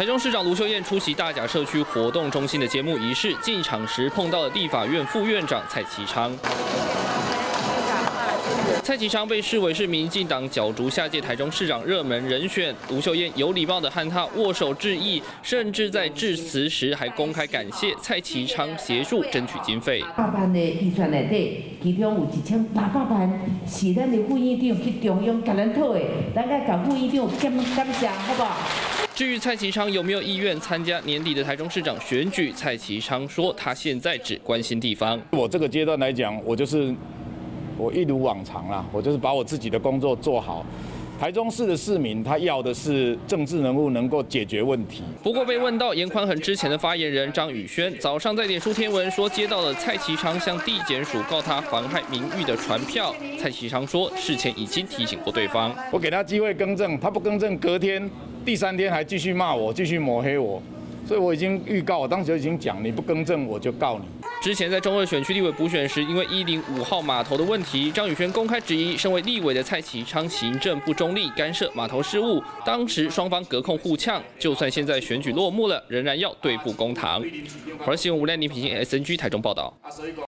台中市长卢秀燕出席大甲社区活动中心的节目仪式，进场时碰到了立法院副院长蔡其昌。蔡其昌被视为是民进党角逐下届台中市长热门人选，卢秀燕有礼貌地和他握手致意，甚至在致辞时还公开感谢蔡其昌协助争取经费。 800万的预算内底，其中有1800万是咱的副院长去中央甲咱讨的，咱该甲副院长感谢，好不好？ 至于蔡其昌有没有意愿参加年底的台中市长选举，蔡其昌说他现在只关心地方。 我这个阶段来讲，我一如往常啦，我就是把我自己的工作做好。台中市的市民他要的是政治人物能够解决问题。 不过被问到严宽恒之前的发言人张宇轩早上在脸书贴文说接到了蔡其昌向地检署告他妨害名誉的传票，蔡其昌说事前已经提醒过对方。 我给他机会更正，他不更正，隔天、第3天还继续骂我，继续抹黑我，所以我已经预告，我当时就已经讲，你不更正我就告你。 之前在中二选区立委补选时，因为105号码头的问题，张宇轩公开质疑身为立委的蔡其昌行政不中立，干涉码头事务。当时双方隔空互呛，就算现在选举落幕了，仍然要对簿公堂。华视新闻吴赖宁、品新 SNG 台中报道。